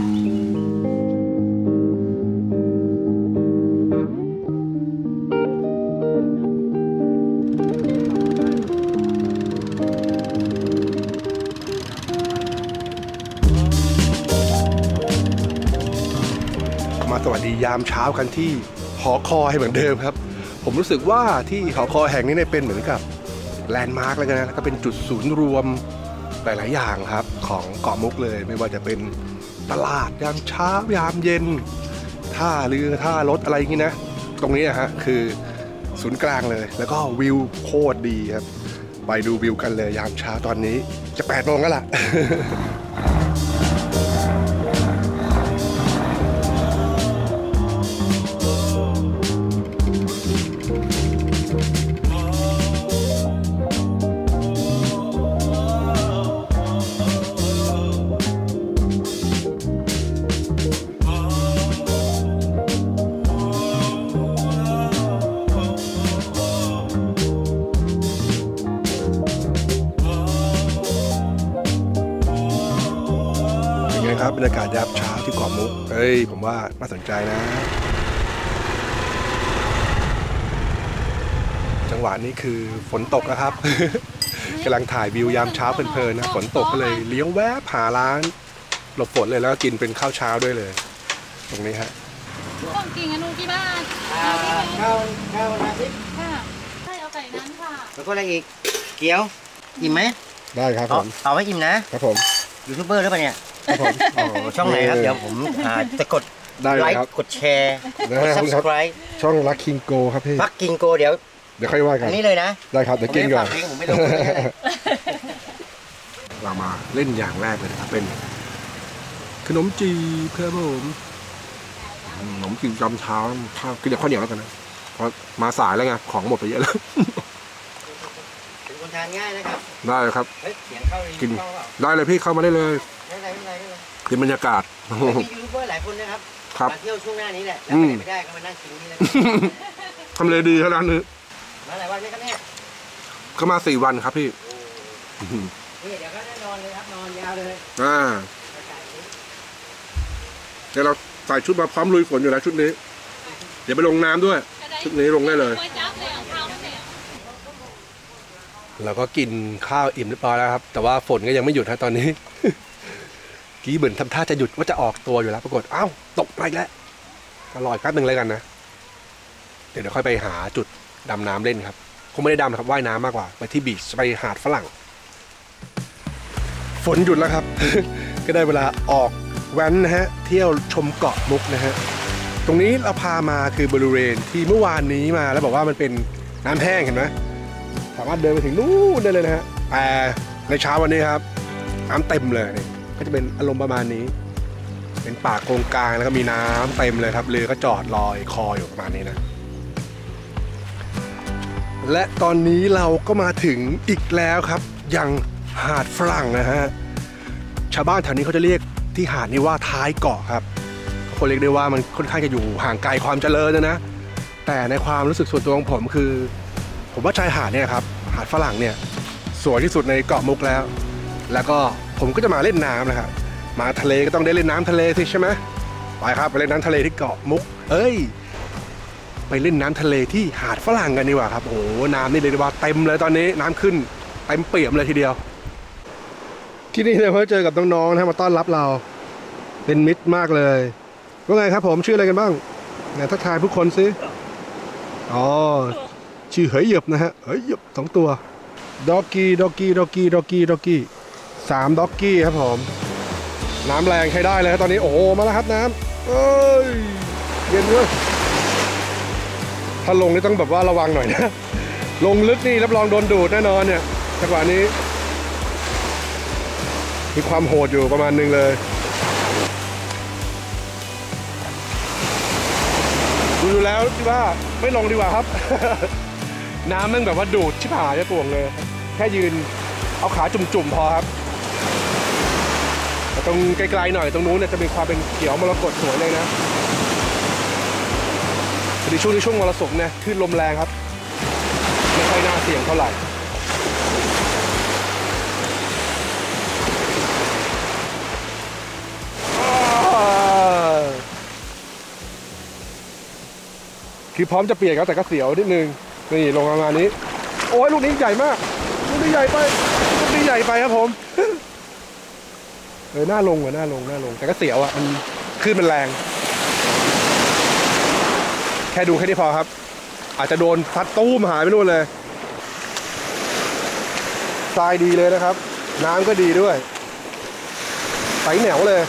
สวัสดียามเช้ากันที่หอคอยเหมือนเดิมครับผมรู้สึกว่าที่หอคอยแห่งนี้เป็นเหมือนกับแลนด์มาร์กแล้วกันนะแล้วก็เป็นจุดศูนย์รวมหลายๆอย่างครับของเกาะมุกเลยไม่ว่าจะเป็นตลาดยามเช้ายามเย็นท่าเรือท่ารถอะไรอย่างนี้นะตรงนี้นะฮะคือศูนย์กลางเลยแล้วก็วิวโคตรดีครับไปดูวิวกันเลยยามเช้าตอนนี้จะ8 โมงแล้วล่ะ ครับบรรยากาศยามเช้าที่เกาะมุกผมว่าน่าสนใจนะจังหวะนี้คือฝนตกนะครับ กำลังถ่ายวิวยามเช้าเพลินๆนะฝนตกก็เลยเลี้ยวแวะหาร้านหลบฝนเลยแล้วก็กินเป็นข้าวเช้าด้วยเลยตรงนี้ฮะต้องกินกันนูกี่บ้านข้าวนาทิพย์ค่ะใช่เอาไก่นั้นค่ะแล้วก็อะไรอีกเกี๊ยวอิ่มไหมได้ครับผมเอาไว้อิ่มนะครับผมยูทูบเบอร์หรือเปล่าเนี่ยช่องไหนครับเดี๋ยวผมจะกดไลค์กดแชร์กด subscribe ช่องรักคิงโกครับพี่รักคิงโกเดี๋ยวค่อยว่ากันอันนี้เลยนะได้ครับเดี๋ยวกินก่อนผมไม่ลงเรามาเล่นอย่างแรกเลยนะครับเป็นขนมจีบครับผมขนมจีบยามเช้าข้าวกินเดี๋ยวข้าวเหนียวแล้วกันนะเพราะมาสายแล้วไงของหมดไปเยอะแล้วเป็นคนทานง่ายนะครับได้ครับกินได้เลยพี่เข้ามาได้เลยเป็นบรรยากาศมียูทูบเบอร์หลายคนนะครับมาเที่ยวช่วงหน้านี้แหละแล้วไม่ได้ก็มานั่งกินนี่แหละทำเลยดีเท่านั้นเลยมาหลายวันไหมครับเนี่ยก็มา4 วันครับพี่นี่เดี๋ยวก็ได้นอนเลยครับนอนยาวเลยเดี๋ยวเราใส่ชุดมาพร้อมลุยฝนอยู่แล้วชุดนี้เดี๋ยวไปลงน้ำด้วยชุดนี้ลงได้เลยเราก็กินข้าวอิ่มเรียบร้อยแล้วครับแต่ว่าฝนก็ยังไม่หยุดนะตอนนี้กี้เหมือนทำท่าจะหยุดว่าจะออกตัวอยู่แล้วปรากฏอ้าวตกไปแล้วก็รออีกแป๊บนึงเลยกันนะเดี๋ยวค่อยไปหาจุดดำน้ำเล่นครับคงไม่ได้ดำครับว่ายน้ำมากกว่าไปที่บีชไปหาดฝรั่งฝนหยุดแล้วครับ ก็ได้เวลาออกแว้นนะฮะเที่ยวชมเกาะมุกนะฮะตรงนี้เราพามาคือบริเวณที่เมื่อวานนี้มาแล้วบอกว่ามันเป็นน้ำแห้งเห็นไหมสามารถเดินไปถึงนู่นได้เลยนะฮะแต่ในเช้าวันนี้ครับน้ำเต็มเลยก็จะเป็นอารมณ์ประมาณนี้เป็นป่าโกงกลางแล้วก็มีน้ำเต็มเลยครับเรือก็จอดลอยคออยู่ประมาณนี้นะและตอนนี้เราก็มาถึงอีกแล้วครับยังหาดฝรั่งนะฮะชาวบ้านแถวนี้เขาจะเรียกที่หาดนี้ว่าท้ายเกาะครับคนเรียกได้ว่ามันค่อนข้างจะอยู่ห่างไกลความเจริญนะแต่ในความรู้สึกส่วนตัวของผมคือผมว่าชายหาดเนี่ยครับหาดฝรั่งเนี่ยสวยที่สุดในเกาะมุกแล้วก็ผมก็จะมาเล่นน้ำนะครับมาทะเลก็ต้องได้เล่นน้ำทะเลสิใช่ไหมไปครับไปเล่นน้ำทะเลที่เกาะมุกไปเล่นน้ำทะเลที่หาดฝรั่งกันดีกว่าครับโอ้โหน้ำนี่เลยว่าเต็มเลยตอนนี้น้ำขึ้นเต็มเปี่ยมเลยทีเดียวที่นี่เราเจอกับน้องๆนะมาต้อนรับเราเป็นมิตรมากเลยว่าไงครับผมชื่ออะไรกันบ้างเนี่ยทักทายผู้คนสิอ๋อชื่อเหยหยบนะฮะเหยหยบ2 ตัวด็อกกี้3ด็อกกี้ครับผมน้ำแรงใช้ได้เลยตอนนี้โอ้โหมาแล้วครับน้ำเย็นด้วยถ้าลงนี่ต้องแบบว่าระวังหน่อยนะลงลึกนี่รับรองโดนดูดแน่นอนเนี่ยจังหวะนี้มีความโหดอยู่ประมาณนึงเลยดูแล้วคิดว่าไม่ลงดีกว่าครับ น้ำมันแบบว่าดูดชิบหายจะตวงเลยแค่ยืนเอาขาจุ่มๆพอครับตรงไกลๆหน่อยตรงนู้นเนี่ยจะมีความเป็นเขียวมรกตสวยเลยนะพอดีช่วงนี้ช่วงมรสุมเนี่ยคลื่นลมแรงครับไม่ค่อยน่าเสี่ยงเท่าไหร่คือพร้อมจะเปลี่ยนครับแต่ก็เสียวนิดนึงนี่ลงประมาณนี้โอ้ยลูกนี้ใหญ่มากลูกนี้ใหญ่ไปลูกนี้ใหญ่ไปครับผมน่าลงแต่ก็เสียวอ่ะมันขึ้นมันแรงแค่ดูแค่นี้พอครับอาจจะโดนพัดตู้มหายไปนู่นเลยทรายดีเลยนะครับน้ำก็ดีด้วยใสแหนวเลย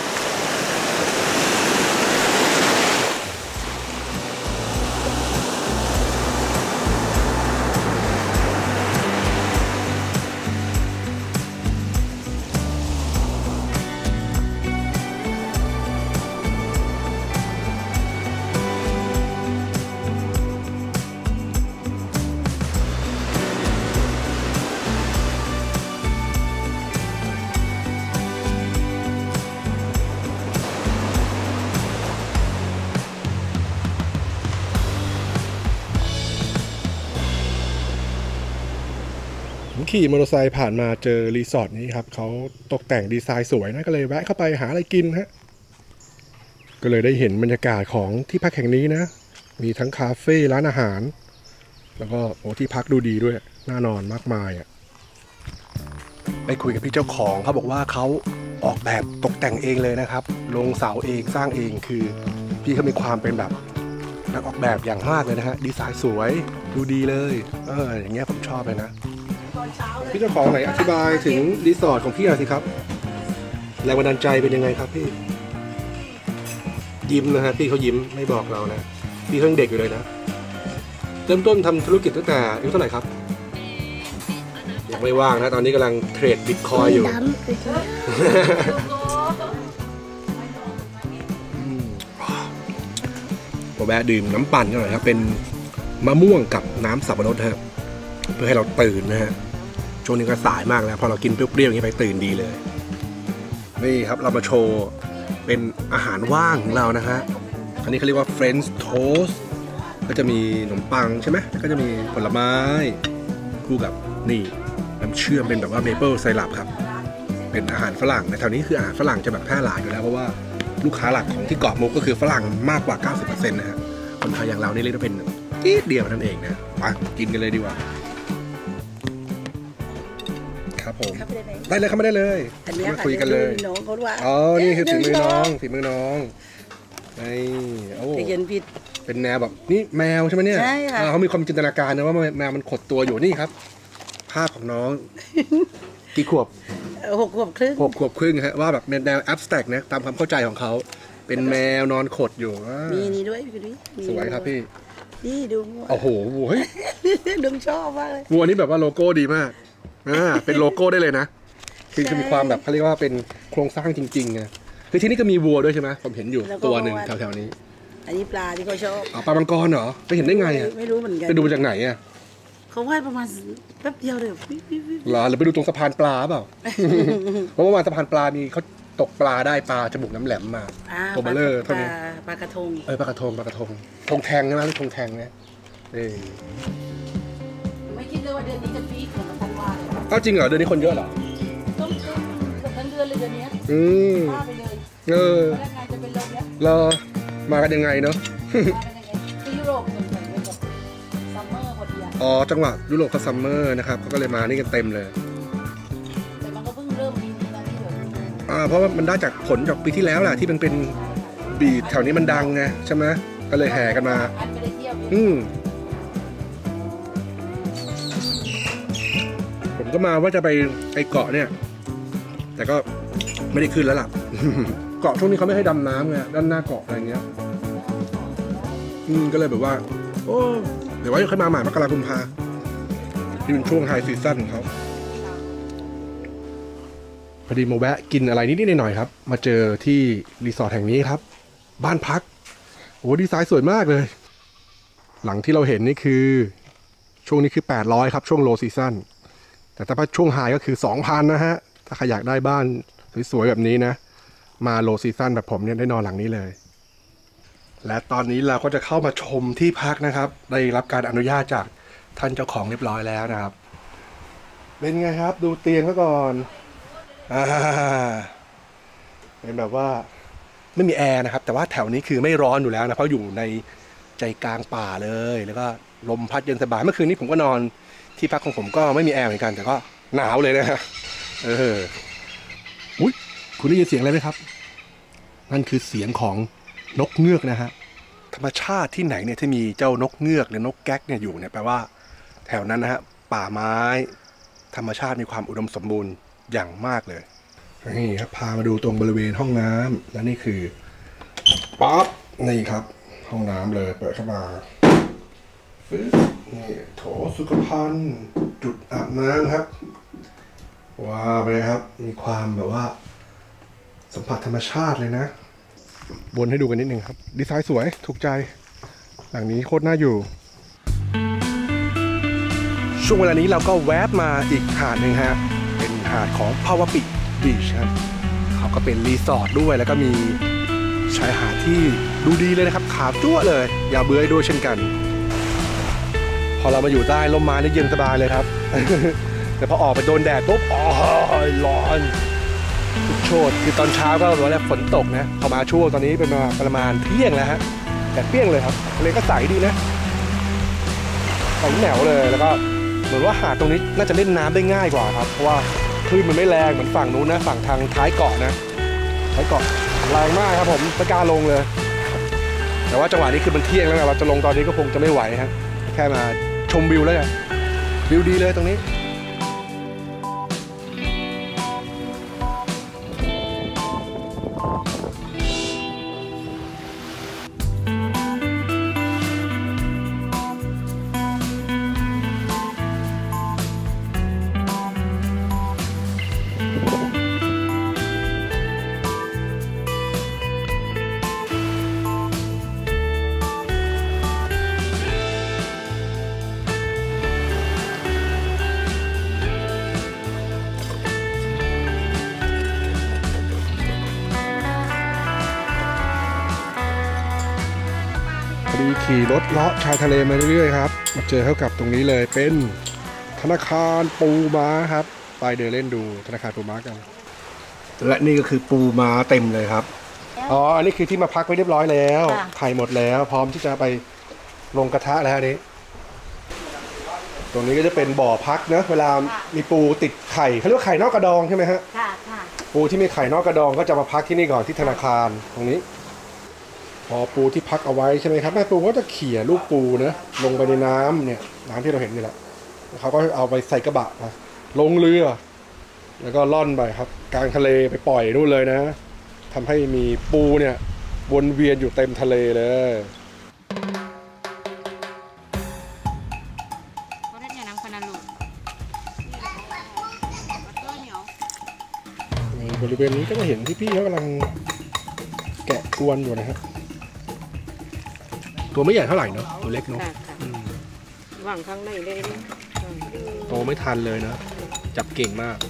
ขี่มอเตอร์ไซค์ผ่านมาเจอรีสอร์ทนี้ครับเขาตกแต่งดีไซน์สวยนะก็เลยแวะเข้าไปหาอะไรกินฮะก็เลยได้เห็นบรรยากาศของที่พักแห่งนี้นะมีทั้งคาเฟ่ร้านอาหารแล้วก็โอ้ที่พักดูดีด้วยน่านอนมากมายอ่ะไปคุยกับพี่เจ้าของเขาบอกว่าเขาออกแบบตกแต่งเองเลยนะครับลงเสาเองสร้างเองคือพี่เขามีความเป็นแบบนักออกแบบอย่างมากเลยนะฮะดีไซน์สวยดูดีเลยอย่างเงี้ยผมชอบเลยนะพี่เจ้าของไหนอธิบายถึงรีสอร์ทของพี่หน่อยสิครับแรงบันดาลใจเป็นยังไงครับพี่ยิ้มนะฮะพี่เขายิ้มไม่บอกเรานะพี่เขายังเด็กอยู่เลยนะเริ่มต้นทำธุรกิจตั้งแต่อายุเท่าไหร่ครับยังไม่ว่างนะตอนนี้กำลังเทรดบิตคอยอยู่ผมแวะดื่มน้ำปั่นกันหน่อยครับเป็นมะม่วงกับน้ำสับปะรดครับเพื่อให้เราตื่นนะฮะช่วงนี้ก็สายมากแล้วพอเรากินเปรี้ยวๆอย่างนี้ไปตื่นดีเลยนี่ครับเรามาโชว์เป็นอาหารว่างของเรานะฮะอันนี้เขาเรียกว่า French Toast ก็จะมีขนมปังใช่ไหมก็จะมีผลไม้คู่กับนี่น้ำเชื่อมเป็นแบบว่าเมเปิลไซรัปครับเป็นอาหารฝรั่งในแถวนี้คืออาหารฝรั่งจะแบบแพร่หลายอยู่แล้วเพราะว่าลูกค้าหลักของที่เกาะมุกก็คือฝรั่งมากกว่า 90% นะฮะคนไทยอย่างเรานี่เรียกว่าเป็นนิดเดียวนั่นเองนะมากินกันเลยดีกว่าครับผมได้เลยครับไม่ได้เลยมาคุยกันเลยน้องเขาว่าอ๋อนี่คือฝีมือน้องไอ้โอ้เขียนผิดเป็นแนวแบบนี่แมวใช่ไหมเนี่ยใช่ค่ะเขามีความจินตนาการนะว่าแมวมันขดตัวอยู่นี่ครับภาพของน้องกี่ขวบ 6 ขวบครึ่งฮะว่าแบบแนวแอบสแต็กนะตามความเข้าใจของเขาเป็นแมวนอนขดอยู่นี่ด้วยสวยครับพี่นี่ดูโอ้โหเฮ้ยดูชอบมากเลยวัวนี้แบบว่าโลโก้ดีมากเป็นโลโก้ได้เลยนะคือมีความแบบเขาเรียกว่าเป็นโครงสร้างจริงๆไงคือที่นี่ก็มีวัวด้วยใช่ไหมผมเห็นอยู่ตัวหนึ่งแถวๆนี้อันนี้ปลาที่เขาชอบปลามังกรเหรอไปเห็นได้ไงอ่ะไม่รู้เหมือนกันไปดูจากไหนอ่ะเขาว่ายประมาณแป๊บเดียวเลยหรอหรือไปดูตรงสะพานปลาเปล่าเพราะว่าสะพานปลามีเขาตกปลาได้ปลาจมูกน้ำแหลมมาตัวเบลเลอร์เท่านี้ปลากระทงปลากระทงธงแทงใช่ไหมหรือธงแทงเนี่ยไม่คิดเลยว่าเดือนนี้จะปี๊ดเหมือนธันวาเลยอ้าวจริงเหรอเดือนนี้คนเยอะเหรอต้องทั้งเดือนเลยเดือนนี้ป้าไปเลยพนักงานจะเป็นลมแล้วมากันยังไงเนาะที่ยุโรปเหมือนกับซัมเมอร์พอดีอ๋อจังหวะยุโรปเขาซัมเมอร์นะครับเขาก็เลยมานี่กันเต็มเลยแต่มันก็เพิ่งเริ่มปีนี้นะที่เดี๋ยวเพราะว่ามันได้จากผลจากปีที่แล้วแหละที่มันเป็นบีทแถวนี้มันดังไงใช่ไหมก็เลยแห่กันมาผมก็มาว่าจะไปไอเกาะเนี่ยแต่ก็ไม่ได้ขึ้นแล้วล่ะ เกาะช่วงนี้เขาไม่ให้ดำน้ำไงด้านหน้าเกาะอะไรเงี้ยก็เลยแบบว่าโอ้เดี๋ยวไว้ค่อยมาใหม่มกราคมที่เป็นช่วงไฮซีซั่นของเขาพอดีมาแวะกินอะไรนิดๆหน่อยๆครับมาเจอที่รีสอร์ทแห่งนี้ครับบ้านพักโอ้ดีไซน์สวยมากเลยหลังที่เราเห็นนี่คือช่วงนี้คือ800ครับช่วงโลซีซั่นแต่ถ้าช่วงไฮก็คือ 2,000 นะฮะถ้าใครอยากได้บ้านสวยๆแบบนี้นะมาโลซีซั่นแบบผมเนี่ยได้นอนหลังนี้เลยและตอนนี้เราก็จะเข้ามาชมที่พักนะครับได้รับการอนุญาตจากท่านเจ้าของเรียบร้อยแล้วนะครับเป็นไงครับดูเตียงซะก่อนเป็นแบบว่าไม่มีแอร์นะครับแต่ว่าแถวนี้คือไม่ร้อนอยู่แล้วนะเพราะอยู่ในใจกลางป่าเลยแล้วก็ลมพัดเย็นสบายเมื่อคืนนี้ผมก็นอนที่พักของผมก็ไม่มีแอร์เหมือนกันแต่ก็หนาวเลยนะฮะอุ๊ยคุณได้ยินเสียงอะไรไหมครับนั่นคือเสียงของนกเงือกนะฮะธรรมชาติที่ไหนเนี่ยที่มีเจ้านกเงือกหรือนกแก๊กเนี่ยอยู่เนี่ยแปลว่าแถวนั้นนะฮะป่าไม้ธรรมชาติมีความอุดมสมบูรณ์อย่างมากเลยนี่ครับพามาดูตรงบริเวณห้องน้ำและนี่คือป๊อปนี่ครับห้องน้ำเลยเปิดเข้ามานี่โถสุขภัณฑ์จุดอาบน้ำครับว้าวไปเลยครับมีความแบบว่าสัมผัสธรรมชาติเลยนะวนให้ดูกันนิดนึงครับดีไซน์สวยถูกใจหลังนี้โคตรน่าอยู่ช่วงเวลานี้เราก็แวบมาอีกหาดหนึ่งฮะเป็นหาดของพาวาปิบีชครับเขาก็เป็นรีสอร์ทด้วยแล้วก็มีชายหาดที่ดูดีเลยนะครับขาวจั่วเลยอย่าเบื่อด้วยเช่นกันพอเรามาอยู่ใต้ร่มไม้นี่เย็นสบายเลยครับ แต่พอออกไปโดนแดดปุ๊บอ๋อร้อนทุกโชดคือตอนเช้าก็วันแรกฝนตกนะพอมาช่วงตอนนี้เป็นมาประมาณเที่ยงแล้วฮะแต่เปรี้ยงเลยครับทะเลก็ใสดีนะใสแหนวเลยแล้วก็เหมือนว่าหาดตรงนี้น่าจะเล่นน้ำได้ง่ายกว่าครับเพราะว่าคลื่นมันไม่แรงเหมือนฝั่งนู้นนะฝั่งทางท้ายเกาะนะท้ายเกาะแรงมากครับผมไม่กล้าลงเลยแต่ว่าจังหวะนี้คือมันเที่ยงแล้วเราจะลงตอนนี้ก็คงจะไม่ไหวฮะแค่มาชมวิวแล้วกันวิวดีเลยตรงนี้ขี่รถเลาะชายทะเลมาเรื่อยๆครับมาเจอเข้ากับตรงนี้เลยเป็นธนาคารปูม้าครับไปเดินเล่นดูธนาคารปูม้ากันและนี่ก็คือปูม้าเต็มเลยครับอ๋ออันนี้คือที่มาพักไว้เรียบร้อยแล้วไข่หมดแล้วพร้อมที่จะไปลงกระทะแล้วนี้ตรงนี้ก็จะเป็นบ่อพักนะเวลามีปูติดไข่เขาเรียกว่าไข่นอกกระดองใช่ไหมฮะปูที่มีไข่นอกกระดองก็จะมาพักที่นี่ก่อนที่ธนาคารตรงนี้พอปูที่พักเอาไว้ใช่ไหมครับแม่ปูก็จะเขี่ยลูกปูนะลงไปในน้ำเนี่ยน้ำที่เราเห็นนี่แหละเขาก็เอาไปใส่กระบะนะลงเรือแล้วก็ล่อนไปครับกลางทะเลไปปล่อยนู่นเลยนะทำให้มีปูเนี่ยวนเวียนอยู่เต็มทะเลเลยบริเวณนี้ก็จะเห็นที่พี่เขากำลังแกะอวนอยู่นะครับตัวไม่ใหญ่เท่าไหร่เนาะตัวเล็กเนาะหวังข้างในเลยโตไม่ทันเลยนะจับเก่งมาก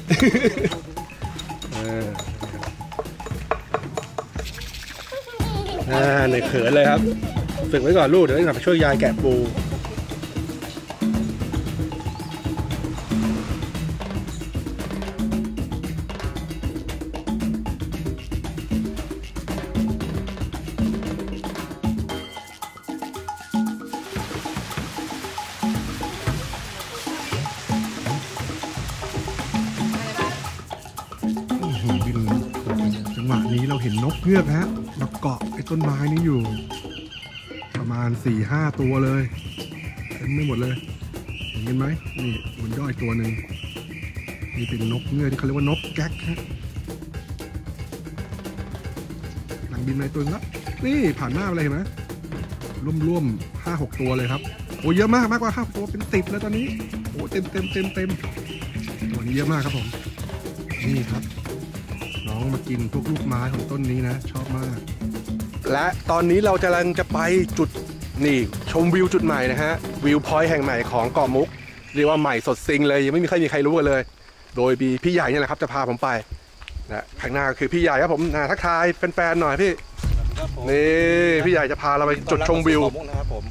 ในเขินเลยครับฝึกไว้ก่อนลูกเดี๋ยวจะไปช่วยยายแกะปูจังหวะนี้เราเห็นนกเงือกฮะมาเกาะไอ้ต้นไม้นี้อยู่ประมาณ 4-5 ตัวเลยเต็มไม่หมดเลยเห็นไหมนี่บนยอดตัวหนึ่งนี่เป็นนกเงือกที่เขาเรียกว่านกแก๊กฮะหลังบินในตัวละนี่ผ่านหน้าไปเลยเห็นไหมร่วม 5-6 ตัวเลยครับโอ้เยอะมากกว่า5 ตัวเป็น10แล้วตอนนี้โอ้เต็มตัวนี้เยอะมากครับผมนี่ครับน้องมากินพวกลูกไม้ของต้นนี้นะชอบมากและตอนนี้เรากำลังจะไปจุดนี่ชมวิวจุดใหม่นะฮะวิวพอยต์แห่งใหม่ของเกาะมุกเรียกว่าใหม่สดซิงเลยยังไม่มีใครรู้กันเลยโดยมีพี่ใหญ่นี่แหละครับจะพาผมไปนะข้างหน้าคือพี่ใหญ่ครับผมทักทายแฟนๆหน่อยพี่นี่พี่ใหญ่จะพาเราไปจุดชมวิวนะครับผม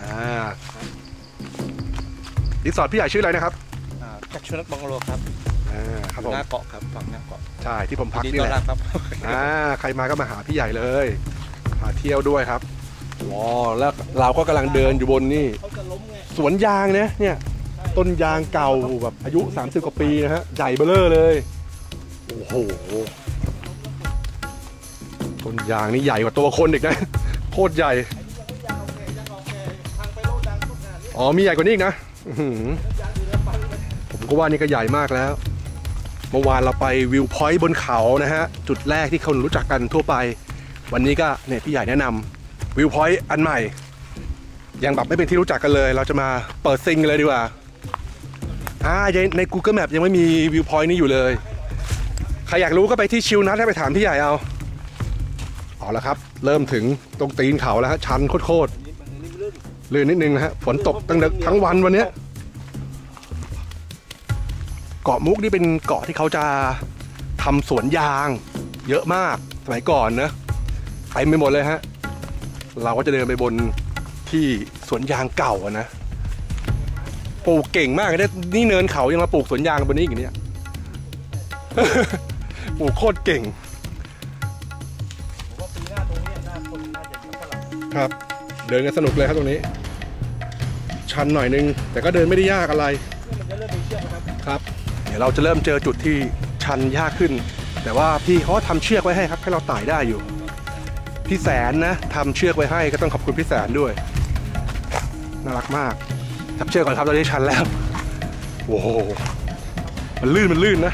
รีสอร์ทพี่ใหญ่ชื่ออะไรนะครับจักรชนกบังโลครับครับผมหน้าเกาะครับฝั่งหน้าเกาะใช่ที่ผมพักนี่แหละครับใครมาก็มาหาพี่ใหญ่เลยพาเที่ยวด้วยครับอ๋อแล้วเราก็กำลังเดินอยู่บนนี่สวนยางเนี่ยต้นยางเก่าแบบอายุ30 กว่าปีนะฮะใหญ่เบ้อเร่อเลยโอ้โหต้นยางนี่ใหญ่กว่าตัวคนอีกนะโคตรใหญ่อ๋อมีใหญ่กว่านี้อีกนะผมก็ว่านี่ก็ใหญ่มากแล้วเมื่อวานเราไปวิวพอยต์บนเขานะฮะจุดแรกที่คนรู้จักกันทั่วไปวันนี้ก็เนี่ยพี่ใหญ่แนะนำวิวพอยต์อันใหม่ยังแบบไม่เป็นที่รู้จักกันเลยเราจะมาเปิดซิงกันเลยดีกว่าใน Google Map ยังไม่มีวิวพอยต์นี้อยู่เลยใครอยากรู้ก็ไปที่ชิลนัทให้ไปถามพี่ใหญ่เอาละครับเริ่มถึงตรงตีนเขาแล้วฮะชันโคตรลื่นนิดนึงนะฮะฝนตกตั้งแต่ทั้งวันวันนี้เกาะมุกนี่เป็นเกาะที่เขาจะทำสวนยางเยอะมากสมัยก่อนนะไปไม่หมดเลยฮะเราก็จะเดินไปบนที่สวนยางเก่านะปลูกเก่งมากเลยนี่เนินเขายังมาปลูกสวนยางบนนี้อีกเนี่ย ปลูกโคตรเก่งครับเดินกันสนุกเลยครับตรงนี้ชันหน่อยนึงแต่ก็เดินไม่ได้ยากอะไรครับเดี๋ยวเราจะเริ่มเจอจุดที่ชันยากขึ้นแต่ว่าพี่เขาทำเชือกไว้ให้ครับให้เราไต่ได้อยู่พี่แสนนะทำเชือกไว้ให้ก็ต้องขอบคุณพี่แสนด้วยน่ารักมากจับเชือกก่อนครับตอนนี้ชันแล้วโอ้โหมันลื่นนะ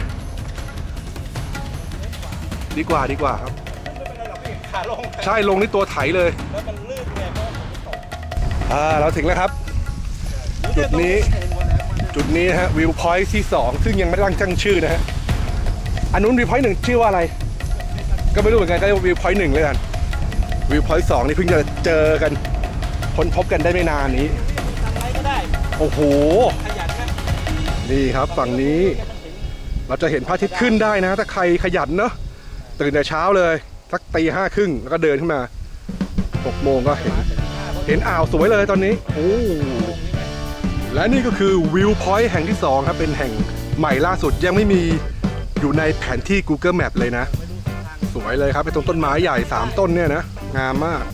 ดีกว่าครับใช่ลงนี่ตัวไถเลยแล้วมันลื่นไงเพราะฝนตกเราถึงแล้วครับจุดนี้ฮะวิวพอยท์ที่2ซึ่งยังไม่ตั้งชื่อนะฮะอันนู้นวิวพอยท์1ชื่อว่าอะไรก็ไม่รู้เหมือนกันก็เรียกว่าวิวพอยท์1เลยกันวิวพอยท์2นี่เพิ่งจะเจอกันค้นพบกันได้ไม่นานนี้โอ้โหนี่ครับฝั่งนี้เราจะเห็นพระอาทิตย์ขึ้นได้นะถ้าใครขยันเนาะตื่นแต่เช้าเลยสักตี 5:30แล้วก็เดินขึ้นมา6 โมงก็เห็นอ่าวสวยเลยตอนนี้โอ้และนี่ก็คือวิวพอยต์แห่งที่2ครับเป็นแห่งใหม่ล่าสุดยังไม่มีอยู่ในแผนที่ Google Map เลยนะสวยเลยครับเป็นต้นไม้ใหญ่3 ต้นเนี่ยนะงามมาก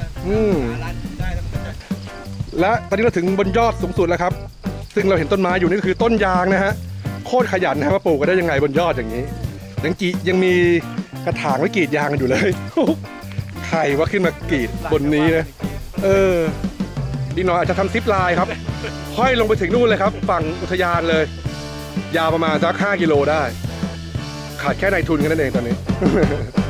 และตอนนี้เราถึงบนยอดสูงสุดแล้วครับซึ่งเราเห็นต้นไม้อยู่นี่ก็คือต้นยางนะฮะโคตรขยันนะว่าปลูกกันได้ยังไงบนยอดอย่างนี้ยังมีกระถางไว้กรีดยางกันอยู่เลยใครว่าขึ้นมากรีดบนนี้นะดีหน่อยอาจจะทำซิปไลน์ครับห้อยลงไปถึงนู่นเลยครับฝั่งอุทยานเลยยาวประมาณสัก5 กิโลได้ขาดแค่นายทุนกันนั่นเองตอนนี้